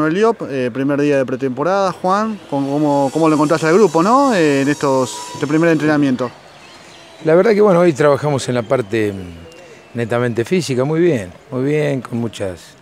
Manuel Diop, primer día de pretemporada. Juan, ¿cómo lo encontraste al grupo, ¿no? En este primer entrenamiento. La verdad que bueno, hoy trabajamos en la parte netamente física, muy bien, con muchas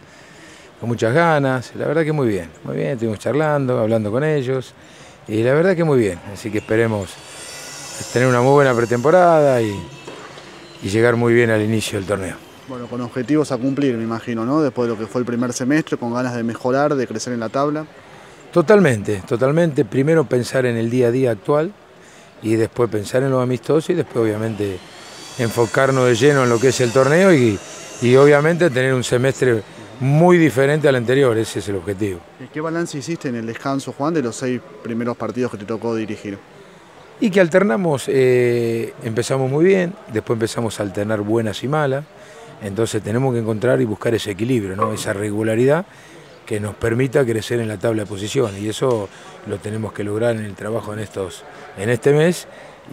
ganas. La verdad que muy bien, estuvimos charlando, hablando con ellos y la verdad que muy bien. Así que esperemos tener una muy buena pretemporada y llegar muy bien al inicio del torneo. Bueno, con objetivos a cumplir, me imagino, ¿no? Después de lo que fue el primer semestre, con ganas de mejorar, de crecer en la tabla. Totalmente. Primero pensar en el día a día actual y después pensar en los amistosos y después obviamente enfocarnos de lleno en lo que es el torneo y obviamente tener un semestre muy diferente al anterior, ese es el objetivo. ¿Qué balance hiciste en el descanso, Juan, de los 6 primeros partidos que te tocó dirigir? Y que alternamos, empezamos muy bien, después empezamos a alternar buenas y malas, entonces tenemos que encontrar y buscar ese equilibrio, ¿no? Esa regularidad que nos permita crecer en la tabla de posiciones y eso lo tenemos que lograr en el trabajo en este mes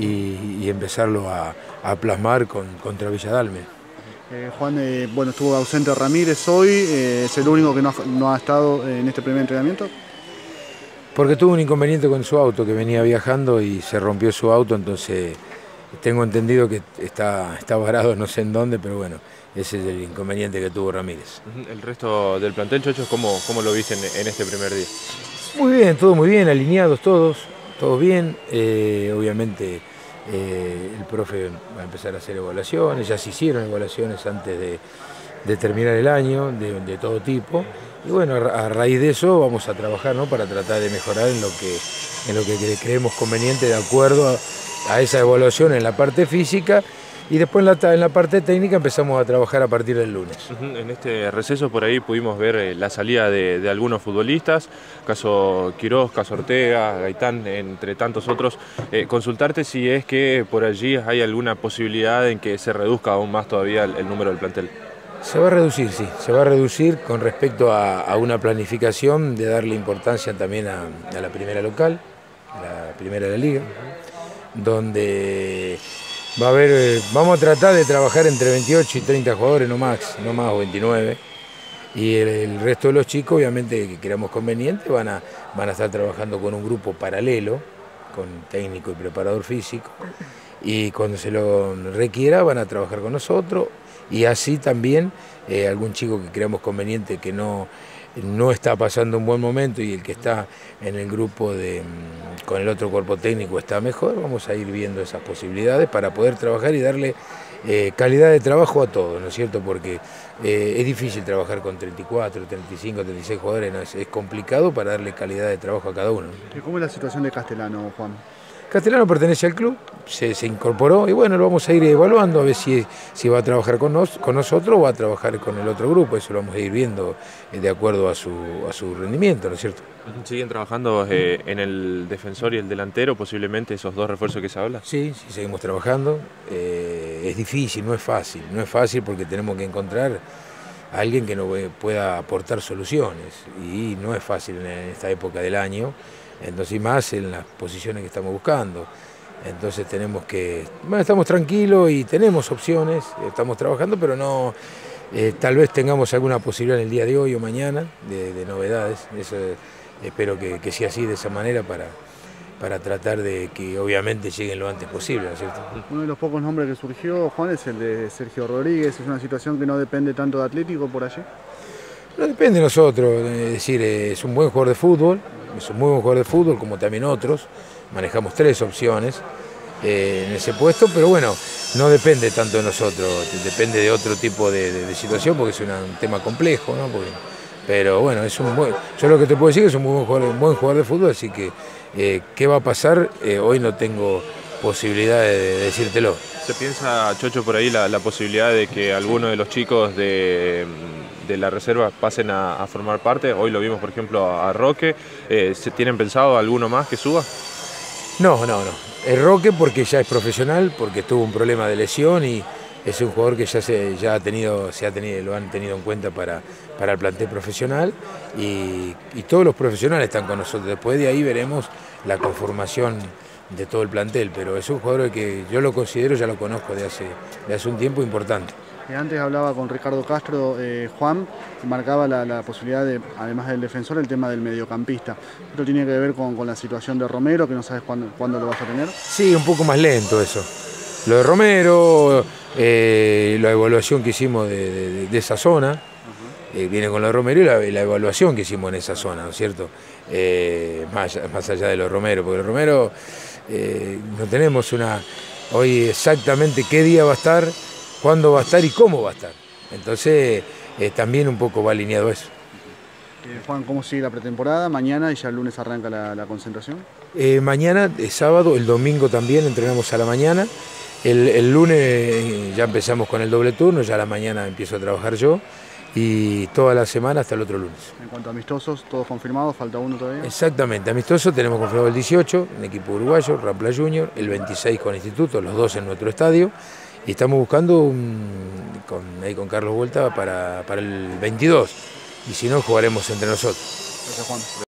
y empezarlo a plasmar contra Villadalme. Juan, bueno, estuvo ausente Ramírez hoy, ¿es el único que no ha estado en este primer entrenamiento? Porque tuvo un inconveniente con su auto, que venía viajando y se rompió su auto, entonces tengo entendido que está varado no sé en dónde, pero bueno, ese es el inconveniente que tuvo Ramírez. El resto del plantel, Chocho, ¿cómo lo viste en este primer día? Muy bien, todo muy bien, alineados todos bien. Obviamente el profe va a empezar a hacer evaluaciones, ya se hicieron evaluaciones antes de terminar el año, de todo tipo. Y bueno, a raíz de eso vamos a trabajar, ¿no? Para tratar de mejorar en lo que creemos conveniente de acuerdo a esa evaluación en la parte física y después en la parte técnica empezamos a trabajar a partir del lunes. En este receso por ahí pudimos ver la salida de algunos futbolistas, caso Quirós, caso Ortega, Gaitán, entre tantos otros. Consultarte si es que por allí hay alguna posibilidad en que se reduzca aún más todavía el número del plantel. Se va a reducir, sí, se va a reducir con respecto a una planificación de darle importancia también a la primera local, la primera de la liga, donde va a haber, vamos a tratar de trabajar entre 28 y 30 jugadores, no más o 29, y el resto de los chicos, obviamente, que creamos conveniente, van a estar trabajando con un grupo paralelo, con técnico y preparador físico, y cuando se lo requiera van a trabajar con nosotros, y así también algún chico que creamos conveniente que no está pasando un buen momento y el que está en el grupo con el otro cuerpo técnico está mejor, vamos a ir viendo esas posibilidades para poder trabajar y darle calidad de trabajo a todos, ¿no es cierto? Porque es difícil trabajar con 34, 35, 36 jugadores, ¿no? Es complicado para darle calidad de trabajo a cada uno. ¿Y cómo es la situación de Castellano, Juan? Castellano pertenece al club, se incorporó y bueno, lo vamos a ir evaluando a ver si va a trabajar con nosotros o va a trabajar con el otro grupo, eso lo vamos a ir viendo de acuerdo a su rendimiento, ¿no es cierto? ¿Siguen trabajando en el defensor y el delantero, posiblemente esos dos refuerzos que se habla? Sí, seguimos trabajando, es difícil, no es fácil porque tenemos que encontrar a alguien que nos pueda aportar soluciones y no es fácil en esta época del año. Entonces, y más en las posiciones que estamos buscando. Entonces tenemos que, bueno, estamos tranquilos y tenemos opciones, estamos trabajando, pero no, tal vez tengamos alguna posibilidad en el día de hoy o mañana de novedades. Eso, espero que sea así, de esa manera, para tratar de que obviamente lleguen lo antes posible, ¿no es cierto? Uno de los pocos nombres que surgió, Juan, es el de Sergio Rodríguez. ¿Es una situación que no depende tanto de Atlético por allí? No depende de nosotros, es decir, es un buen jugador de fútbol, es un muy buen jugador de fútbol, como también otros. Manejamos 3 opciones en ese puesto, pero bueno, no depende tanto de nosotros, depende de otro tipo de situación, porque es un tema complejo, ¿no? Pero bueno, yo lo que te puedo decir es que es un buen jugador de fútbol, así que ¿qué va a pasar? Hoy no tengo posibilidad de decírtelo. ¿Se piensa, Chocho, por ahí la posibilidad de que alguno de los chicos de la reserva pasen a formar parte? Hoy lo vimos, por ejemplo, a Roque. ¿Se tienen pensado alguno más que suba? No. El Roque porque ya es profesional, porque tuvo un problema de lesión y es un jugador que lo han tenido en cuenta para el plantel profesional y todos los profesionales están con nosotros. Después de ahí veremos la conformación de todo el plantel, pero es un jugador que yo lo considero, ya lo conozco de hace un tiempo importante. Antes hablaba con Ricardo Castro, Juan, marcaba la posibilidad de, además del defensor, el tema del mediocampista. ¿Esto tiene que ver con la situación de Romero, que no sabes cuándo lo vas a tener? Sí, un poco más lento eso. Lo de Romero, la evaluación que hicimos de esa zona, viene con lo de Romero y la evaluación que hicimos en esa zona, ¿no es cierto? Más allá de lo de Romero, porque lo de Romero no tenemos hoy exactamente qué día va a estar, cuándo va a estar y cómo va a estar. Entonces también un poco va alineado eso. Juan, ¿cómo sigue la pretemporada? Mañana y ya el lunes arranca la concentración. Mañana es sábado, el domingo también entrenamos a la mañana. El lunes ya empezamos con el doble turno, ya a la mañana empiezo a trabajar yo y toda la semana hasta el otro lunes. En cuanto a amistosos, ¿todos confirmados? ¿Falta uno todavía? Exactamente, amistoso tenemos confirmado el 18, un equipo uruguayo, Rampla Junior, el 26 con Instituto, los dos en nuestro estadio. Y estamos buscando con Carlos Vuelta para el 22. Y si no, jugaremos entre nosotros. Gracias, Juan.